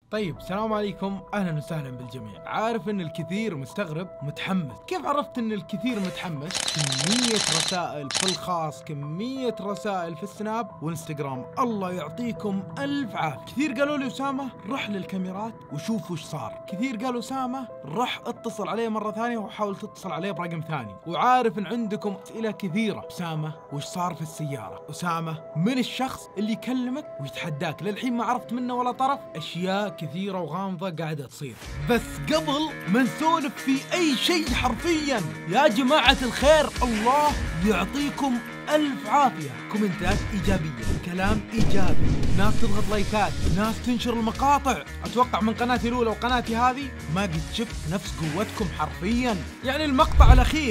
طيب السلام عليكم، اهلا وسهلا بالجميع. عارف ان الكثير مستغرب متحمس. كيف عرفت ان الكثير متحمس؟ كمية رسائل في الخاص، كمية رسائل في السناب وانستغرام، الله يعطيكم الف عافية. كثير قالوا لي اسامة رح للكاميرات وشوف وش صار. كثير قالوا اسامة رح اتصل عليه مرة ثانية وحاول تتصل عليه برقم ثاني. وعارف ان عندكم اسئلة كثيرة. اسامة وش صار في السيارة؟ اسامة من الشخص اللي يكلمك ويتحداك؟ للحين ما عرفت منه ولا طرف. اشياء كثيرة وغامضة قاعدة تصير. بس قبل ما نسولف في أي شيء حرفيا يا جماعة الخير، الله يعطيكم ألف عافية. كومنتات إيجابية، كلام إيجابي، ناس تضغط لايكات، ناس تنشر المقاطع. أتوقع من قناتي الأولى وقناتي هذه ما قد شفت نفس قوتكم حرفيا. يعني المقطع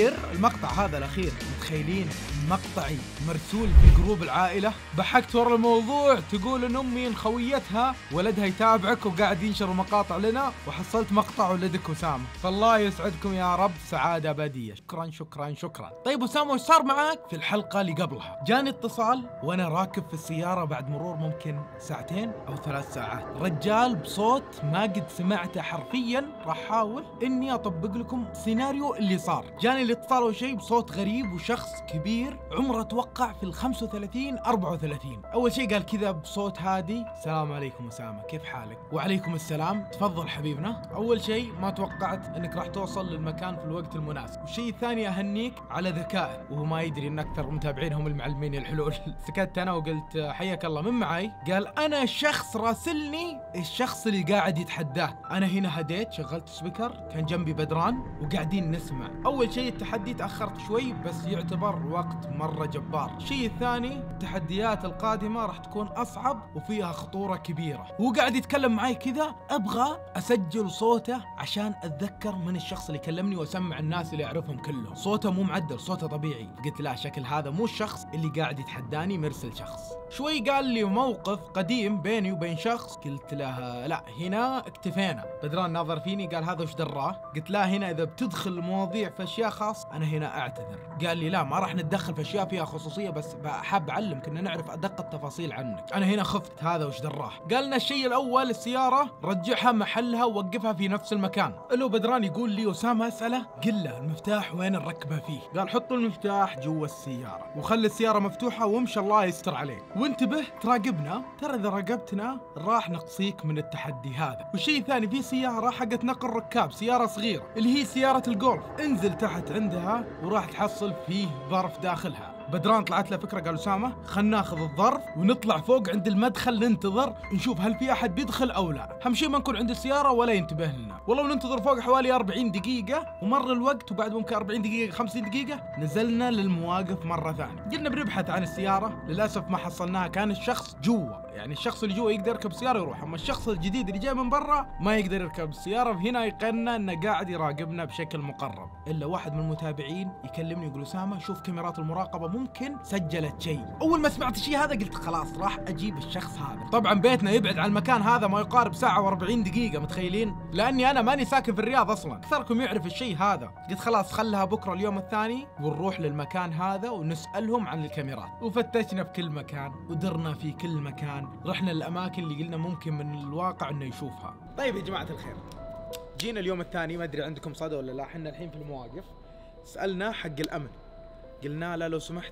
هذا الأخير متخيلين مقطعي مرسول في جروب العائلة؟ بحكت ورا الموضوع تقول ان امي ان خويتها ولدها يتابعك وقاعد ينشر مقاطع لنا، وحصلت مقطع ولدك اسامة. فالله يسعدكم يا رب سعادة أبدية. شكرا شكرا شكرا. طيب اسامة وش صار معك في الحلقة اللي قبلها؟ جاني اتصال وانا راكب في السيارة بعد مرور ممكن ساعتين او 3 ساعات، رجال بصوت ما قد سمعته حرفيا. راح احاول اني اطبق لكم سيناريو اللي صار. جاني الاتصال اول شيء بصوت غريب وشخص كبير عمره اتوقع في 35 34. اول شيء قال كذا بصوت هادي: السلام عليكم اسامه، كيف حالك؟ وعليكم السلام، تفضل حبيبنا. اول شيء ما توقعت انك راح توصل للمكان في الوقت المناسب، والشيء الثاني اهنيك على ذكائك، وهو ما يدري ان اكثر متابعين هم المعلمين الحلول. سكت انا وقلت حياك الله، من معي؟ قال انا شخص راسلني الشخص اللي قاعد يتحداه. انا هنا هديت، شغلت سبيكر، كان جنبي بدران وقاعدين نسمع. اول شيء التحدي تاخرت شوي بس يعتبر وقت مرة جبار. الشيء الثاني التحديات القادمة راح تكون أصعب وفيها خطورة كبيرة. هو قاعد يتكلم معي كذا، أبغى أسجل صوته عشان أتذكر من الشخص اللي كلمني وأسمع الناس اللي أعرفهم كلهم. صوته مو معدل، صوته طبيعي. قلت لا، شكل هذا مو الشخص اللي قاعد يتحداني، مرسل شخص. شوي قال لي موقف قديم بيني وبين شخص، قلت له لا هنا اكتفينا. بدران ناظر فيني قال هذا وش دراه؟ قلت لا، هنا إذا بتدخل المواضيع في أشياء خاص أنا هنا أعتذر. قال لي لا ما راح نتدخل في أشياء فيها خصوصية، بس بحب أعلمك إن نعرف أدق التفاصيل عنك. أنا هنا خفت، هذا وش دراه؟ قالنا الشيء الأول السيارة رجعها محلها ووقفها في نفس المكان. له بدران يقول لي أسامة أسأله قل له المفتاح وين نركبه فيه؟ قال حط المفتاح جوا السيارة وخلي السيارة مفتوحة وامشي الله يستر عليك، وانتبه تراقبنا، ترى إذا راقبتنا راح نقصيك من التحدي هذا. والشيء الثاني في سيارة حقت نقل ركاب، سيارة صغيرة اللي هي سيارة الجولف، انزل تحت عندها وراح تحصل فيه ظرف داخلها. بدران طلعت له فكرة، قال أسامة خلنا ناخذ الظرف ونطلع فوق عند المدخل ننتظر نشوف هل في أحد بيدخل أو لا، أهم شيء ما نكون عند السيارة ولا ينتبه لنا. والله ننتظر فوق حوالي 40 دقيقة ومر الوقت، وبعد ممكن 40 دقيقة 50 دقيقة نزلنا للمواقف مرة ثانية. قلنا بنبحث عن السيارة، للأسف ما حصلناها. كان الشخص جوا، يعني الشخص اللي جوا يقدر يركب السيارة يروح، أما الشخص الجديد اللي جاي من برا ما يقدر يركب السيارة. وهنا يقلنا أنه قاعد يراقبنا بشكل مقرب. إلا واحد من المتابعين يكلمني يقول أسامة شوف كاميرات المراقبة ممكن سجلت شيء. أول ما سمعت الشيء هذا قلت خلاص راح أجيب الشخص هذا. طبعا بيتنا يبعد عن المكان هذا ما يقارب ساعة و40 دقيقة، متخيلين؟ لأني أنا ماني ساكن في الرياض أصلا، أكثركم يعرف الشيء هذا. قلت خلاص خلها بكرة اليوم الثاني ونروح للمكان هذا ونسألهم عن الكاميرات. وفتشنا في كل مكان ودرنا في كل مكان، رحنا الأماكن اللي قلنا ممكن من الواقع إنه يشوفها. طيب يا جماعة الخير، جينا اليوم الثاني، ما أدري عندكم صدى ولا لا، حنا الحين في المواقف. سألنا حق الأمن، قلنا لا لو سمحت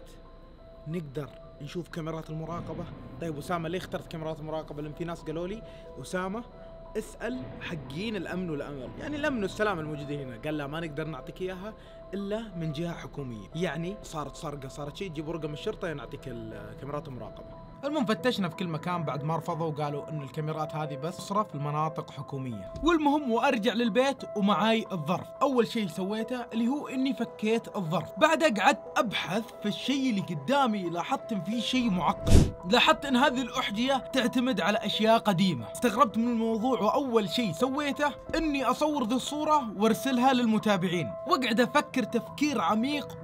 نقدر نشوف كاميرات المراقبة. طيب أسامة ليه اخترت كاميرات المراقبة؟ لأن في ناس قالوا لي أسامة اسأل حقين الأمن والأمن، يعني الأمن والسلام الموجودين هنا. قال لا ما نقدر نعطيك إياها إلا من جهة حكومية، يعني صارت سرقة صارت شيء تجيب رقم الشرطة نعطيك الكاميرات المراقبة. المهم فتشنا في كل مكان بعد ما رفضوا وقالوا ان الكاميرات هذه بس تصرف في المناطق حكومية. والمهم وارجع للبيت ومعاي الظرف. اول شيء سويته اللي هو اني فكيت الظرف، بعدها قعدت ابحث في الشيء اللي قدامي. لاحظت ان في شيء معقد، لاحظت ان هذه الاحجية تعتمد على اشياء قديمة. استغربت من الموضوع، واول شيء سويته اني اصور ذي الصورة وارسلها للمتابعين، واقعد افكر تفكير عميق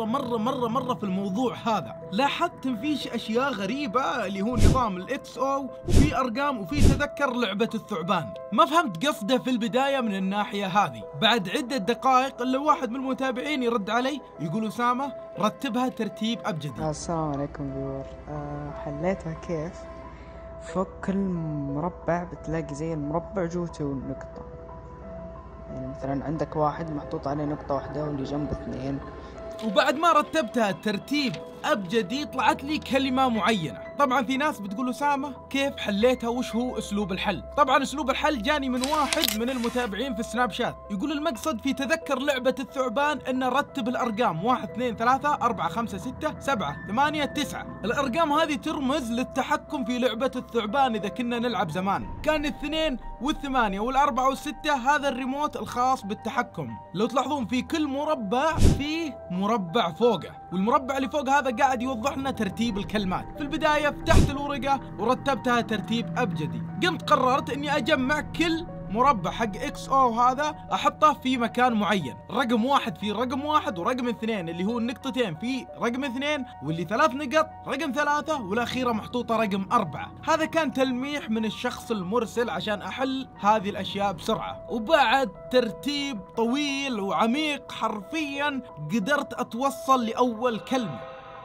مرة في الموضوع هذا. لاحظت ان في اشياء غريبة اللي هو نظام الاكس او، وفي ارقام، وفي تذكر لعبة الثعبان. ما فهمت قصده في البداية من الناحية هذه. بعد عدة دقائق الا واحد من المتابعين يرد علي يقول أسامة رتبها ترتيب ابجدي. السلام عليكم فيور. حليتها كيف؟ فوق كل مربع بتلاقي زي المربع جوته نقطة. يعني مثلا عندك واحد محطوط عليه نقطة واحدة واللي جنبه 2. وبعد ما رتبتها ترتيب أبجدي طلعت لي كلمة معينة. طبعا في ناس بتقول أسامة كيف حليتها، وش هو أسلوب الحل؟ طبعا أسلوب الحل جاني من واحد من المتابعين في سناب شات، يقول المقصد في تذكر لعبة الثعبان أن رتب الأرقام 1 2 3 4 5 6 7 8 9. الأرقام هذه ترمز للتحكم في لعبة الثعبان. إذا كنا نلعب زمان كان 2 وال8 وال4 وال6 هذا الريموت الخاص بالتحكم. لو تلاحظون في كل مربع فيه مربع فوقه، والمربع اللي فوق هذا قاعد يوضح لنا ترتيب الكلمات. في البداية فتحت الورقة ورتبتها ترتيب أبجدي. قمت قررت اني اجمع كل مربع حق اكس او هذا احطه في مكان معين. رقم 1 في رقم 1، ورقم 2 اللي هو النقطتين في رقم 2، واللي 3 نقط رقم 3، والاخيرة محطوطة رقم 4. هذا كان تلميح من الشخص المرسل عشان احل هذه الاشياء بسرعة. وبعد ترتيب طويل وعميق حرفيا قدرت اتوصل لاول كلمة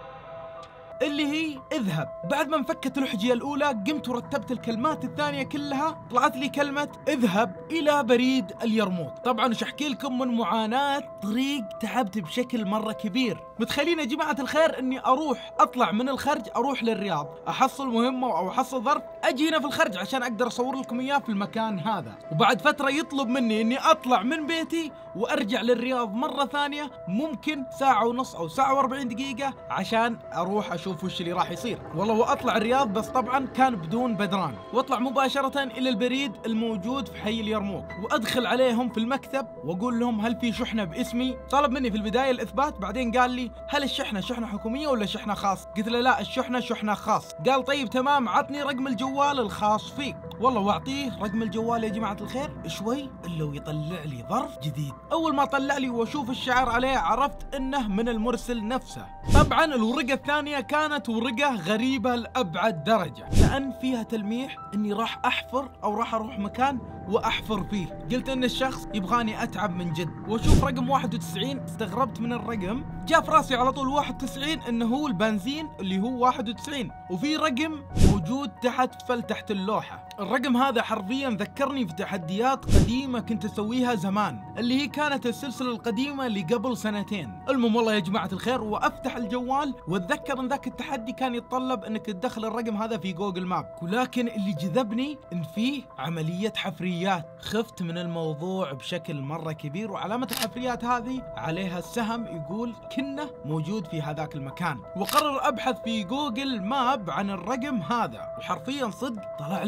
اللي هي اذهب. بعد ما انفكت الحجية الأولى قمت ورتبت الكلمات الثانية كلها، طلعت لي كلمة اذهب إلى بريد اليرموك. طبعا وش أحكي لكم من معاناة طريق، تعبت بشكل مرة كبير. متخيلين يا جماعة الخير إني أطلع من الخرج أروح للرياض أحصل مهمة أو أحصل ظرف، أجي هنا في الخرج عشان أقدر أصور لكم إياه في المكان هذا، وبعد فترة يطلب مني إني أطلع من بيتي وأرجع للرياض مرة ثانية، ممكن ساعة ونص أو ساعة و40 دقيقة عشان أروح أشوف وش اللي راح يصير. والله وأطلع الرياض بس طبعا كان بدون بدران، وأطلع مباشرة إلى البريد الموجود في حي اليرموك، وأدخل عليهم في المكتب وأقول لهم هل في شحنة باسمي. طلب مني في البداية الإثبات، بعدين قال لي هل الشحنة شحنة حكومية ولا شحنة خاص؟ قلت له لا الشحنة شحنة خاص. قال طيب تمام، عطني رقم الجوال الخاص فيك. والله واعطيه رقم الجوال يا جماعة الخير، شوي الا ويطلع لي ظرف جديد. اول ما طلع لي واشوف الشعر عليه عرفت انه من المرسل نفسه. طبعا الورقة الثانية كانت ورقة غريبة لأبعد درجة، لأن فيها تلميح اني راح احفر او راح اروح مكان واحفر فيه. قلت ان الشخص يبغاني اتعب من جد واشوف رقم 91. استغربت من الرقم، جاء في راسي على طول 91 انه هو البنزين اللي هو 91، وفي رقم موجود تحت اللوحة. الرقم هذا حرفيا ذكرني في تحديات قديمة كنت اسويها زمان، اللي هي كانت السلسلة القديمة اللي قبل 2 سنين. المهم والله يا جماعة الخير، وافتح الجوال واتذكر ان ذاك التحدي كان يتطلب انك تدخل الرقم هذا في جوجل ماب، ولكن اللي جذبني ان فيه عملية حفريات. خفت من الموضوع بشكل مرة كبير، وعلامة الحفريات هذه عليها السهم يقول كنه موجود في هذاك المكان. وقرر ابحث في جوجل ماب عن الرقم هذا، وحرفيا صدق طلع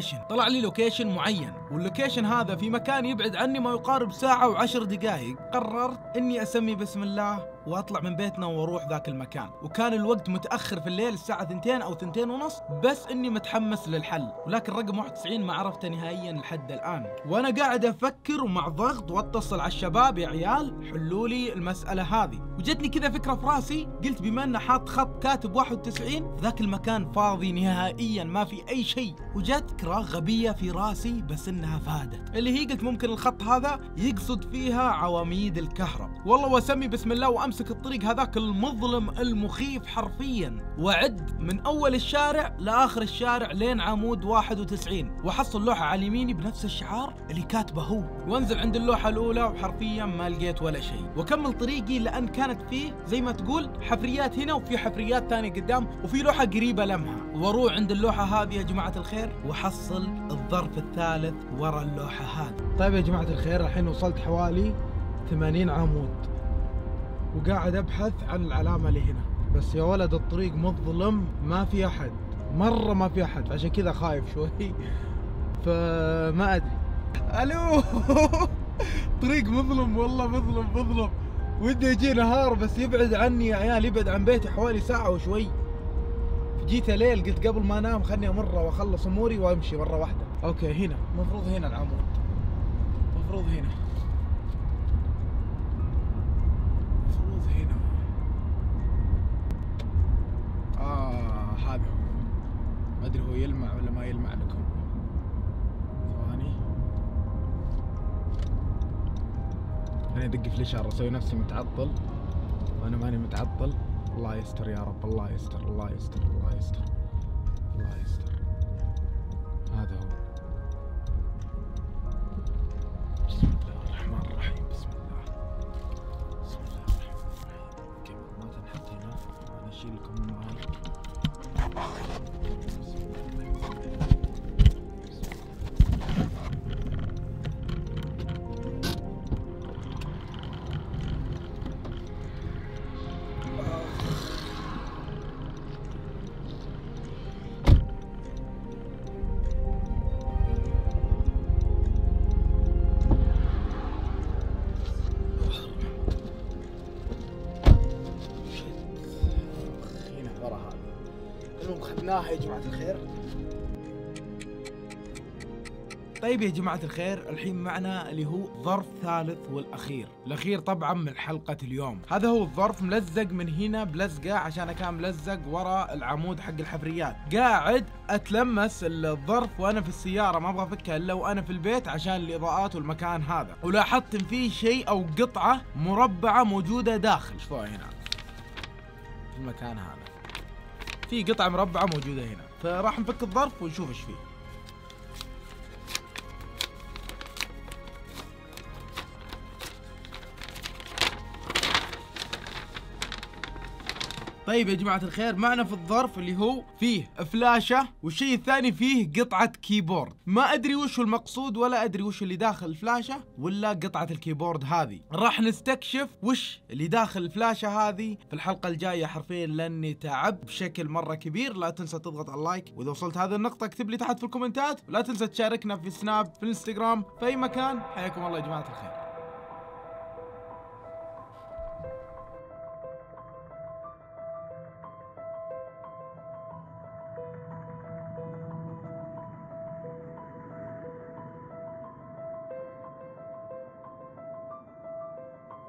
لي لوكيشن معين، واللوكيشن هذا في مكان يبعد عني ما يقارب ساعة و10 دقائق. قررت اني اسمي بسم الله واطلع من بيتنا واروح ذاك المكان، وكان الوقت متاخر في الليل الساعه 2 او 2 ونص، بس اني متحمس للحل. ولكن رقم 91 ما عرفته نهائيا لحد الان، وانا قاعد افكر ومع ضغط واتصل على الشباب يا عيال حلوا لي المساله هذه. وجتني كذا فكره في راسي، قلت بما انه حاط خط كاتب 91 ذاك المكان فاضي نهائيا ما في اي شيء. وجت فكره غبيه في راسي بس انها فادت، اللي هي قلت ممكن الخط هذا يقصد فيها عواميد الكهرب. والله واسمي بسم الله وامسك الطريق هذاك المظلم المخيف حرفيا، وعد من اول الشارع لاخر الشارع لين عمود 91، واحصل لوحه على يميني بنفس الشعار اللي كاتبه هو، وانزل عند اللوحه الاولى وحرفيا ما لقيت ولا شيء. واكمل طريقي لان كانت فيه زي ما تقول حفريات هنا وفي حفريات ثانيه قدام، وفي لوحه قريبه لمها، واروح عند اللوحه هذه يا جماعه الخير واحصل الظرف الثالث ورا اللوحه هذه. طيب يا جماعه الخير، الحين وصلت حوالي 80 عمود وقاعد ابحث عن العلامة اللي هنا، بس يا ولد الطريق مظلم ما في احد، مرة ما في احد، عشان كذا خايف شوي. فما ادري. الو طريق مظلم والله، مظلم. ودي يجي نهار بس يبعد عني يا عيال، يبعد عن بيتي حوالي ساعة وشوي. جيت ليل قلت قبل ما انام خلني امر واخلص اموري وامشي مرة واحدة. اوكي هنا، المفروض هنا العمود، المفروض هنا. هذا هو، ما ادري هو يلمع ولا ما يلمع لكم. ثواني انا ادق في الاشاره، اسوي نفسي متعطل وانا ماني متعطل. الله يستر يا رب، الله يستر. فتحناها يا جماعة الخير. طيب يا جماعة الخير، الحين معنا اللي هو ظرف ثالث والأخير، الأخير طبعا من حلقة اليوم. هذا هو الظرف، ملزق من هنا بلزقة عشان كان ملزق ورا العمود حق الحفريات. قاعد أتلمس الظرف وأنا في السيارة، ما أبغى أفكها إلا وأنا في البيت عشان الإضاءات والمكان هذا، ولاحظت إن في شيء أو قطعة مربعة موجودة داخل. شوفوها هنا في المكان هذا، في قطعة مربعة موجودة هنا، فراح نفك الظرف ونشوف إيش فيه. طيب يا جماعة الخير، معنا في الظرف اللي هو فيه فلاشة، والشيء الثاني فيه قطعة كيبورد. ما أدري وش المقصود ولا أدري وش اللي داخل الفلاشة ولا قطعة الكيبورد هذه. راح نستكشف وش اللي داخل الفلاشة هذه في الحلقة الجاية حرفيا، لأني تعبت بشكل مرة كبير. لا تنسى تضغط على اللايك، وإذا وصلت هذه النقطة اكتب لي تحت في الكومنتات، ولا تنسى تشاركنا في سناب، في الانستغرام، في أي مكان. حياكم الله يا جماعة الخير.